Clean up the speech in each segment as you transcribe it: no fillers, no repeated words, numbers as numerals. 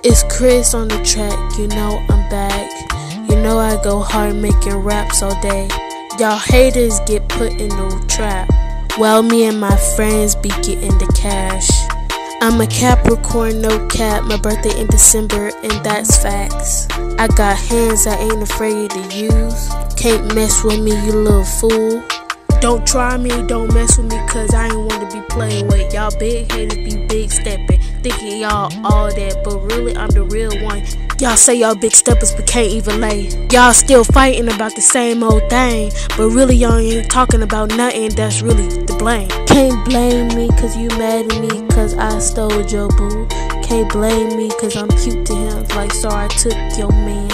It's Chris on the track, you know I'm back. You know I go hard making raps all day. Y'all haters get put in no trap, while me and my friends be getting the cash. I'm a Capricorn, no cap, my birthday in December, and that's facts. I got hands I ain't afraid to use. Can't mess with me, you little fool. Don't try me, don't mess with me, cause I ain't wanna be playing with y'all big haters be big stepping, thinking y'all all that, but really I'm the real one. Y'all say y'all big steppers but can't even lay. Y'all still fighting about the same old thing, but really y'all ain't talking about nothing that's really the blame. Can't blame me cause you mad at me cause I stole your boo. Can't blame me cause I'm cute to him, like so I took your man.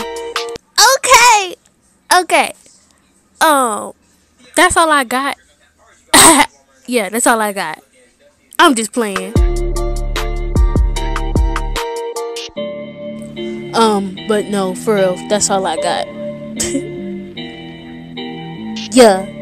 Okay. That's all I got. Yeah, that's all I got. I'm just playing. But no, for real, that's all I got. Yeah.